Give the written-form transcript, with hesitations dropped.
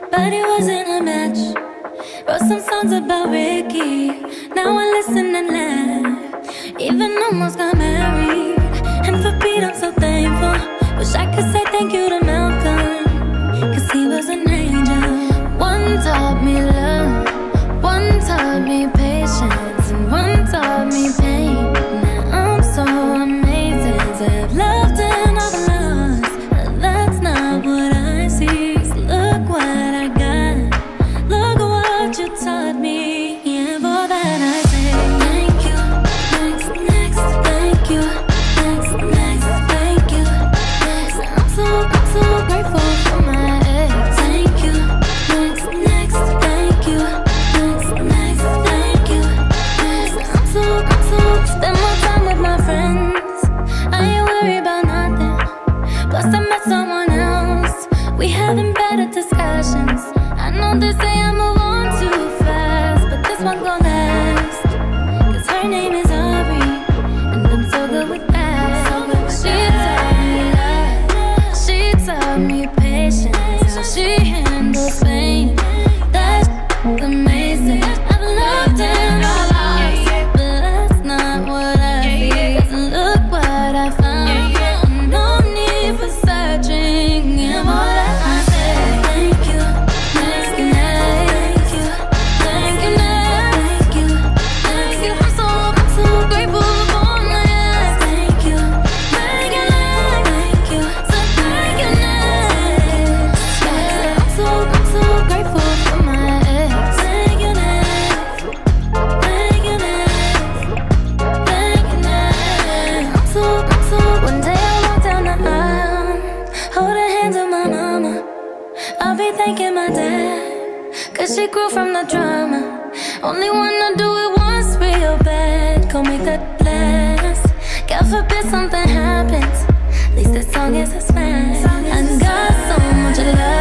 but it wasn't a match. Wrote some songs about Ricky, now I listen and laugh. Even almost got married, and for Pete I'm so thankful. Wish I could say thank you to Malcolm, cause he was an angel. One taught me love, one taught me patience, and one taught me pain. Now I'm so amazing to have loved and I've lost, but that's not what I see. So look what I got, look what you taught me, and for that I say thank you. Next, thank you. Next, thank you. Next, I'm so grateful for my ex. Thank you. Next, thank you. Next, thank you. Next, I'm so spend more time with my friends. I ain't worried about nothing. Plus I met someone else. We having better discussions. I know they say I move on too fast, but this one gon' last. Cause her name is Aubrey, and I'm so good with that. She taught me patience, how she handles pain. That's amazing. I've loved and I lost, but that's not what I see. Cause look what I found, no need for searching. And what I say, thank you. Thank you. I'm so grateful for my ex. Thank you. So thank you next. I'm so grateful for my ex. Thank you next. I'm so. One day I walk down the aisle, hold the hands of my mama. I'll be thanking my dad, cause she grew from the drama. Only wanna do it once real bad, gon' make that last. God forbid something happens, at least this song is a smash. I got so much love.